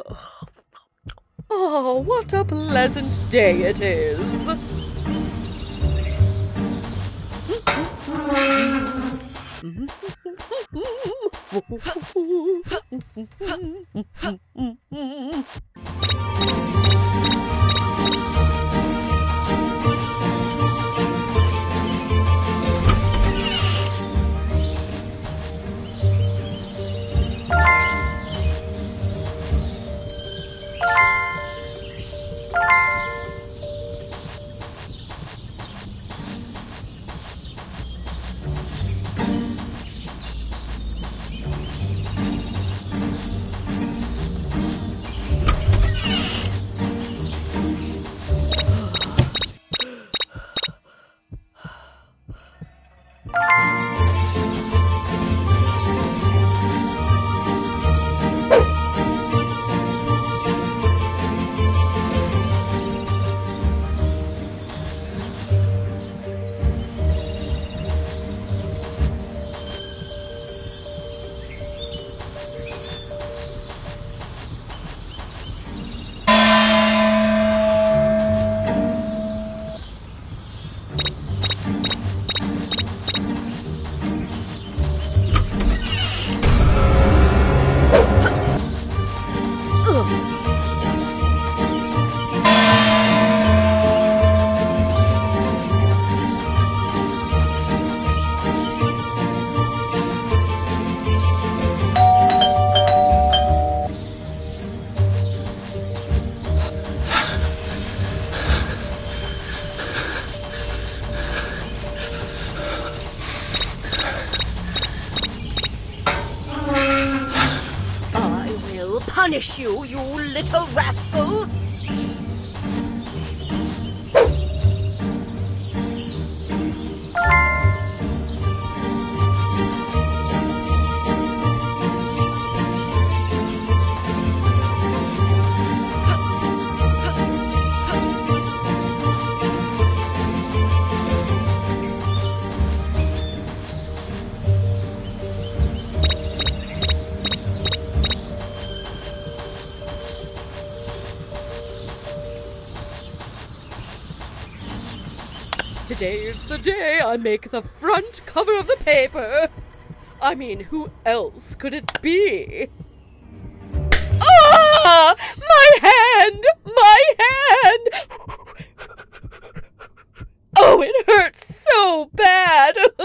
Oh, what a pleasant day it is. I will punish you, you little rascals! Today's the day I make the front cover of the paper. I mean, who else could it be? Ah! My hand! My hand! Oh, it hurts so bad!